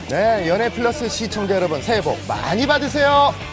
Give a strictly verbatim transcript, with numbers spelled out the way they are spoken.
네, 연애 플러스 시청자 여러분 새해 복 많이 받으세요.